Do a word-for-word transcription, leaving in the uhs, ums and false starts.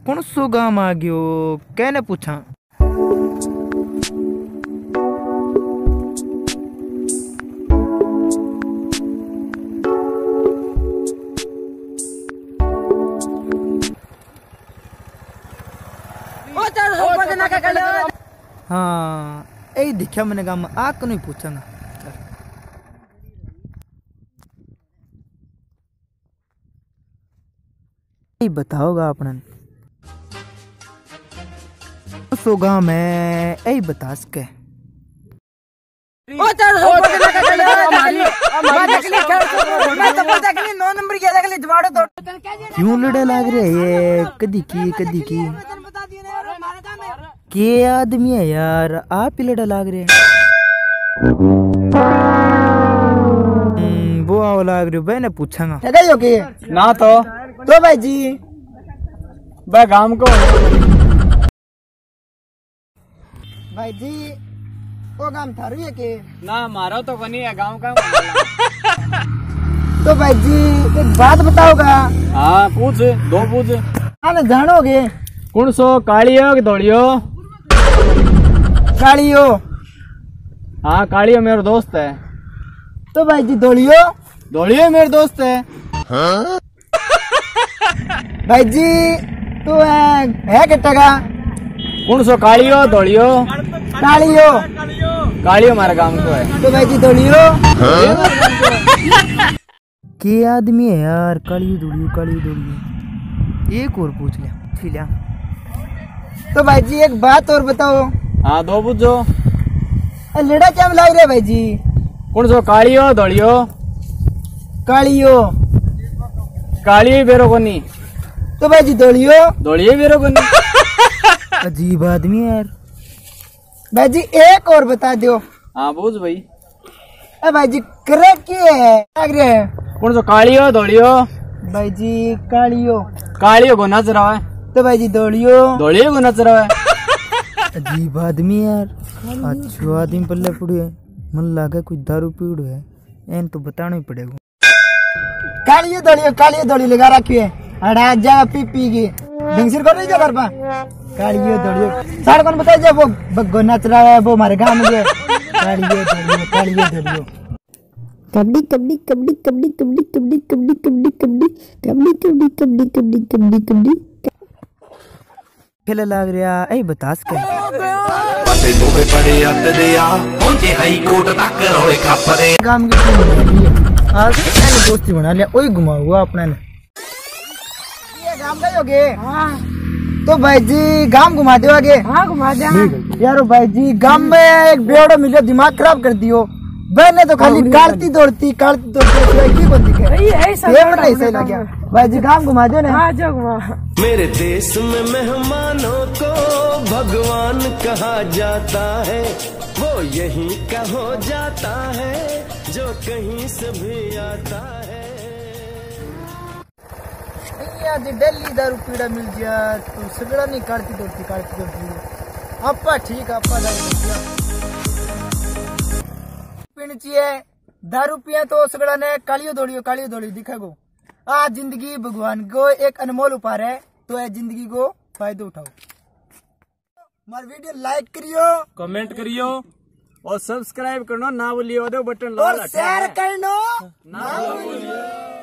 कौन सो गाम आ गयो कहने पूछा। हाँ यही दिखा मैंने गाम आ को नहीं पूछांगा। बताओगा अपना सो गाम है यही बता सके। क्यों लड़े लाग रहे ये कदी की कदी की के आदमी है यार आप ही लड़ा लाग रहे हैं। वो आओ लाग रहे हो भाई ने पूछांगा ना तो तो भाई जी भाई गांव को भाई जी वो गांव थारू है के ना मारो तो कनी है गांव का। तो भाई जी एक बात बताओगा। हाँ पूछ दो पूछ। हाँ जानोगे कौन सो कालियो कि धोलियो। कालियो। हाँ कालियो मेरा दोस्त है। तो भाई जी धोलियो धोलियो मेरे दोस्त है। हाँ? भाई जी तू है, है कितना का कौन सो कालियो धोलियो। कालियो कालियो हमारे गांव को है। तो भाई जी धोलियो के आदमी है यार कालियो धोलियो कालियो धोलियो। एक और पूछ लिया फिर। तो भाई जी एक बात और बताओ। हाँ दो पूछो। लड़ा क्या लग रहा भाई जी। कौन सो कालियो धोलियो। कालियो कालियो बेरो कोनी। तो भाई जी धोलियो धोलियो बेरो कोनी। अजीब आदमी है यार। भाई जी एक और बता दो। हाँ पूछ भाई। अरे भाई जी करे क्या है लग रहे हैं। कौन सो कालियो धोलियो। भाई जी कालियो कालियो को नच रहा है। तो भाई जी धोलियो धोलियो को नच रहा है। अजीब आदमी यार। अच्छा आदमी पल्ले पड़े है मन लगा कोई दारू पीड़ है एन तो बताना ही पड़ेगा। कालियो धोलियो कालियो धोलियो लगा रखी है अड़ा जा पी पी के ढंगसिर को नहीं जा कर पा। कालियो धोलियो साढ़े कौन बताए जब वो बग्गो नच रहा है वो हमारे गांव में। कालियो धोलियो कालियो धोलियो कबड्डी कबड्डी कबड्डी कबड्डी कबड्डी कबड्डी कबड्डी कबड्डी कबड्डी कबड्डी कबड्डी कबड्डी कबड्डी खेल लाग रहा ऐ बता सके। गांव की आज दोस्ती बना लिया वही घुमा हुआ अपने ने। ये गांव गए होगे। हाँ। तो भाई जी गांव घुमा दो आगे। हाँ घुमा दे यार। भाई जी गांव में एक बेवड़ा मिलो दिमाग खराब कर दियो। बहने तो खाली काटती दौड़ती काटती दौड़ती सही लग गया। भाई जी गांव घुमा दो ना। हाँ जो घुमा। मेरे देश में मेहमानों को भगवान कहा जाता है वो यहीं का हो जाता है जो कहीं से भी आता है। दिल्ली दारू पीड़ा मिल गया तो सगड़ा नहीं काटती दौड़ती काटती दौड़ती आपा ठीक आपा पीनी चाहिए दारू पिया तो सगड़ा ने कालियो दौड़ियो कालियो दौड़ियो दिखेगो। आज जिंदगी भगवान को एक अनमोल उपहार है तो है जिंदगी को फायदा उठाओ। हमारी वीडियो लाइक करियो कमेंट करियो और सब्सक्राइब करना ना भूलियो बटन और शेयर करना ना भूलियो।